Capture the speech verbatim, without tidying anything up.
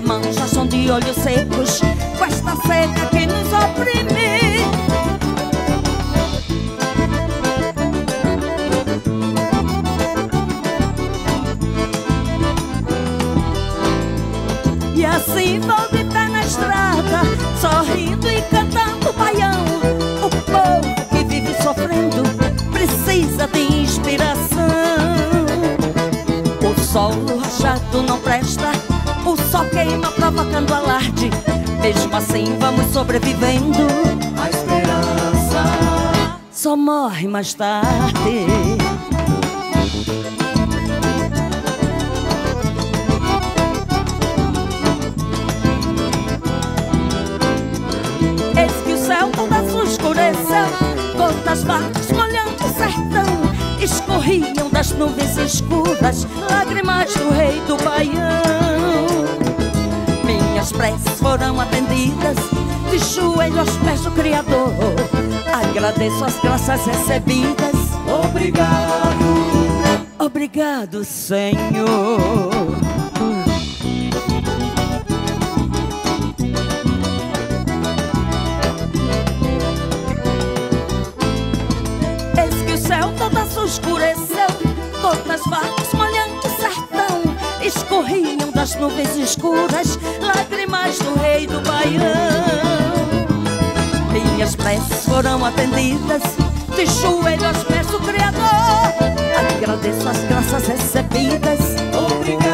irmãos já são de olhos secos com esta seca que nos oprime. E assim vou de pé na estrada, sorrindo e cantando baião. O povo que vive sofrendo precisa de inspiração. O sol rachado não presta, o sol queima provocando alarde. Mesmo assim vamos sobrevivendo. A esperança só morre mais tarde. Eis que o céu todo azul escureceu, gotas vagas molhando o sertão. Escorriam das nuvens escuras lágrimas do rei do Baião. Minhas preces foram atendidas, de joelho aos pés do Criador. Agradeço as graças recebidas. obrigado, obrigado, Senhor. Eis que o céu todo azul escureceu, gotas vagas molhando o sertão. Escorriam das nuvens escuras lágrimas do rei do Baião. Minhas preces foram atendidas, de joelho aos pés do Criador. Agradeço as graças recebidas. obrigado.